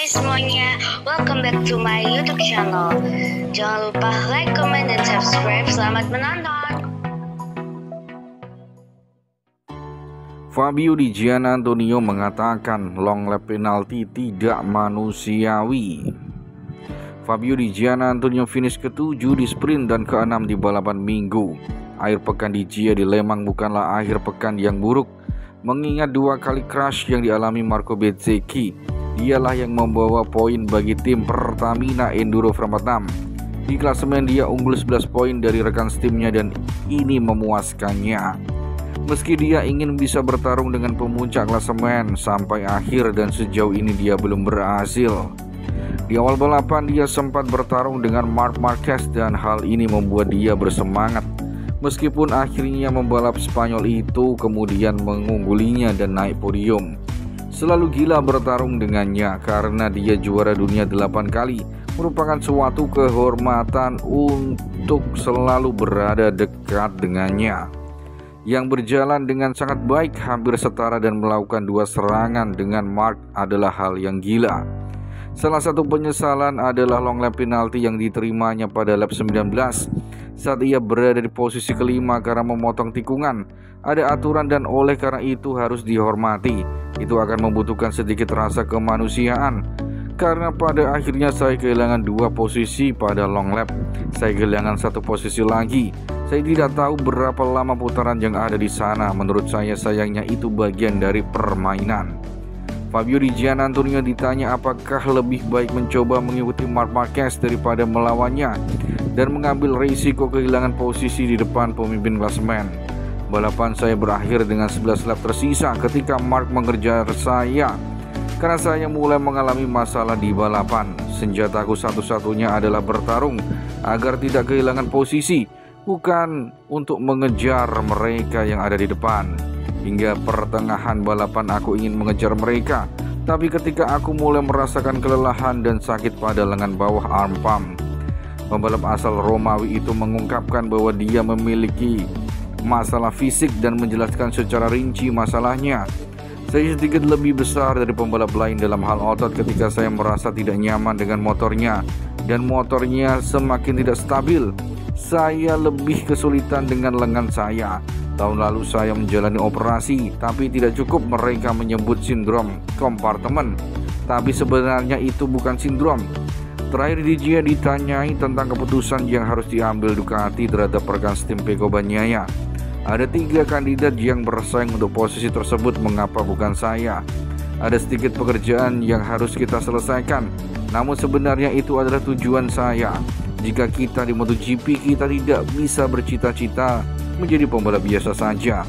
semuanya, welcome back to my YouTube channel. Jangan lupa like, comment, dan subscribe. Selamat menonton. Fabio Di Giannantonio mengatakan long lap penalti tidak manusiawi. Fabio Di Giannantonio finish ke-7 di sprint dan ke-6 di balapan minggu. Akhir pekan di Gia di Lemang bukanlah akhir pekan yang buruk, mengingat 2 kali crash yang dialami Marco Bezzecchi. Dialah yang membawa poin bagi tim Pertamina Enduro Formula 6. Di klasemen dia unggul 11 poin dari rekan setimnya dan ini memuaskannya. Meski dia ingin bisa bertarung dengan pemuncak klasemen sampai akhir dan sejauh ini dia belum berhasil. Di awal balapan dia sempat bertarung dengan Marc Marquez dan hal ini membuat dia bersemangat. Meskipun akhirnya pembalap Spanyol itu kemudian mengunggulinya dan naik podium. Selalu gila bertarung dengannya karena dia juara dunia 8 kali, merupakan suatu kehormatan untuk selalu berada dekat dengannya. Yang berjalan dengan sangat baik, hampir setara dan melakukan 2 serangan dengan Marc adalah hal yang gila. Salah satu penyesalan adalah long lap penalti yang diterimanya pada lap 19 saat ia berada di posisi kelima karena memotong tikungan. Ada aturan dan oleh karena itu harus dihormati. Itu akan membutuhkan sedikit rasa kemanusiaan. Karena pada akhirnya saya kehilangan 2 posisi pada long lap. Saya kehilangan 1 posisi lagi. Saya tidak tahu berapa lama putaran yang ada di sana. Menurut saya sayangnya itu bagian dari permainan. Fabio Di Giannantonio ditanya apakah lebih baik mencoba mengikuti Marc Marquez daripada melawannya dan mengambil risiko kehilangan posisi di depan pemimpin klasemen. Balapan saya berakhir dengan 11 lap tersisa ketika Marc mengejar saya karena saya mulai mengalami masalah di balapan. Senjataku satu-satunya adalah bertarung agar tidak kehilangan posisi, bukan untuk mengejar mereka yang ada di depan. Hingga pertengahan balapan aku ingin mengejar mereka, tapi ketika aku mulai merasakan kelelahan dan sakit pada lengan bawah arm pump. Pembalap asal Romawi itu mengungkapkan bahwa dia memiliki masalah fisik dan menjelaskan secara rinci masalahnya. Saya sedikit lebih besar dari pembalap lain dalam hal otot ketika saya merasa tidak nyaman dengan motornya dan motornya semakin tidak stabil. Saya lebih kesulitan dengan lengan saya. Tahun lalu saya menjalani operasi, tapi tidak cukup mereka menyebut sindrom kompartemen. Tapi sebenarnya itu bukan sindrom. Terakhir Di Gia ditanyai tentang keputusan yang harus diambil Ducati terhadap rekan setim Pecco Bagnaia. Ada 3 kandidat yang bersaing untuk posisi tersebut, mengapa bukan saya? Ada sedikit pekerjaan yang harus kita selesaikan, namun sebenarnya itu adalah tujuan saya. Jika kita di MotoGP, kita tidak bisa bercita-cita menjadi pembalap biasa saja.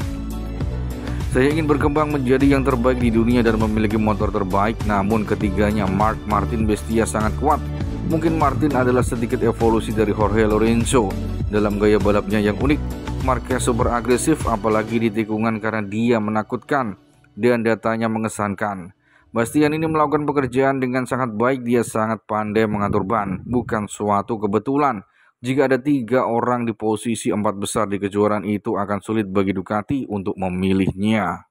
Saya ingin berkembang menjadi yang terbaik di dunia dan memiliki motor terbaik. Namun ketiganya Marc Martin Bestia sangat kuat. Mungkin Martin adalah sedikit evolusi dari Jorge Lorenzo dalam gaya balapnya yang unik. Marquez super agresif apalagi di tikungan karena dia menakutkan dan datanya mengesankan. Bastian ini melakukan pekerjaan dengan sangat baik. Dia sangat pandai mengatur ban, bukan suatu kebetulan. Jika ada 3 orang di posisi 4 besar di kejuaraan itu akan sulit bagi Ducati untuk memilihnya.